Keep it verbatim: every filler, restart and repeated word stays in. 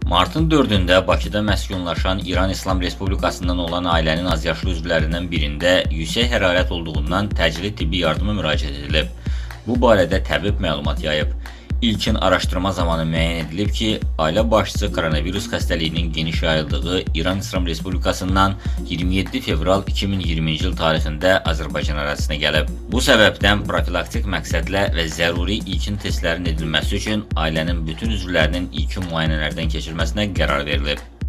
Martın dördündə Bakıda məskunlaşan İran İslam Respublikasından olan ailənin azyaşlı üzvlərindən birində yüksək hərarət olduğundan təcili tibbi yardıma müraciət edilib. Bu barədə təbib məlumat yayıb. İlkin araşdırma zamanı müəyyən edilib ki, ailə başçısı koronavirus xəstəliyinin geniş yayıldığı İran İslam Respublikasından iyirmi yeddi fevral iki min iyirminci il tarixində Azərbaycan ərazisinə gəlib. Bu səbəbdən profilaktik məqsədlə və zəruri ilkin testlərin edilməsi üçün ailənin bütün üzvlərinin ilkin müayinələrdən keçirilməsinə qərar verilib.